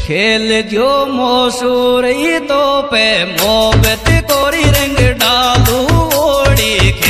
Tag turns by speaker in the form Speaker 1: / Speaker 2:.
Speaker 1: खेल जो मसूरी तो पे मोहब्बत कोरी रंग डालू ओड़ी।